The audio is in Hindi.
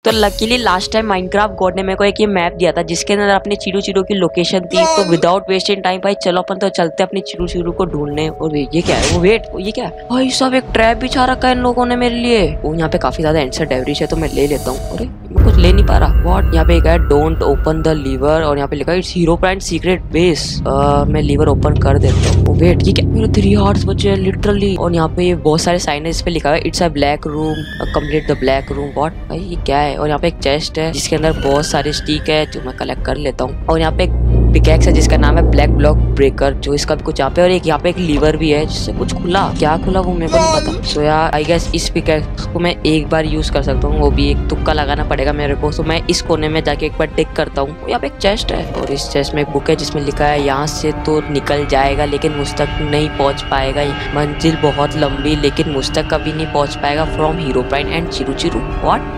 तो luckily last time Minecraft god ने मेरे को एक ये मैप दिया था जिसके अंदर अपने चिरू चिरू की लोकेशन थी। तो विदाउट वेस्टिंग टाइम भाई चलो अपन तो चलते अपनी चिरू चिरू को ढूंढने। और ये क्या है? वो वेट, ये क्या है भाई? सब एक ट्रैप बिछा रखा है इन लोगों ने मेरे लिए। वो यहाँ पे काफी ज्यादा एंसर डेवरिश है तो मैं ले लेता हूँ। अरे मैं कुछ ले नहीं पा रहा। व्हाट? यहाँ पे एक है डोंट ओपन द लीवर और यहाँ पे लिखा है इट्स हीरोप्राइन सीक्रेट बेस। मैं लीवर ओपन कर देता हूँ। वेट, ये क्या? मेरे 3 हार्ट्स बचे हैं लिटरली। और यहाँ पे बहुत सारे साइन है, इस पे लिखा है it's a black room, complete the black room. What भाई ये क्या है? और यहाँ पे एक चेस्ट है जिसके अंदर बहुत सारे स्टिक है जो मैं कलेक्ट कर लेता हूँ। और यहाँ पे एक पिकैक्स है जिसका नाम है ब्लैक ब्लॉक ब्रेकर, जो इसका भी कुछ यहाँ पे। और एक यहाँ पे एक लीवर भी है जिससे कुछ खुला, क्या खुला वो मेरे को नहीं पता। सो यार आई गेस इस पिकैक्स को मैं एक बार यूज कर सकता हूँ, वो भी एक तुक्का लगाना पड़ेगा मेरे को। तो मैं इस कोने में जाके एक बार टिक करता हूँ। यहाँ पे एक चेस्ट है और इस चेस्ट में एक बुक है जिसमें लिखा है यहाँ से तो निकल जाएगा लेकिन मुझ तक नहीं पहुंच पाएगा। मंजिल बहुत लंबी लेकिन मुझ तक कभी नहीं पहुंच पाएगा। From Herobrine and Chiru Chiru. What?